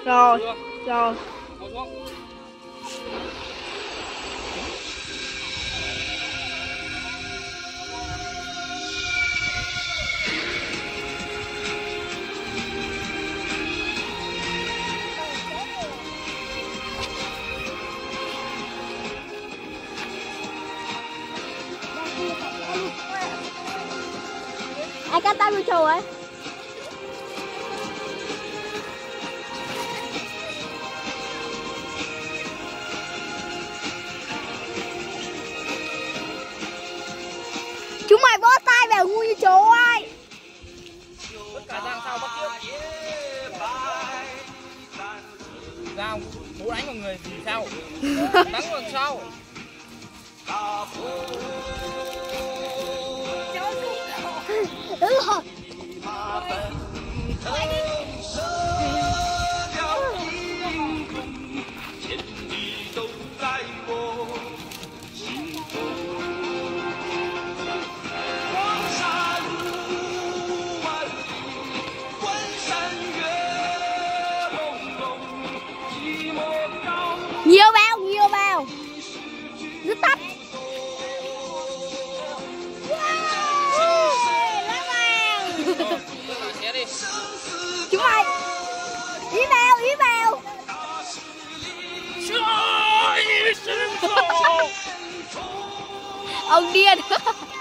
Rồi, rồi. Ai cắt tao nuôi trâu ấy. Chúng mày vỗ tay vào ngu như chó ai. Tất cả đang sao bắt tiếp. Sao? Bố đánh vào người thì sao? Đánh vào sao? Đúng rồi. Nhiều vào. Rất tắt. Chúng mày ý vào ông điên.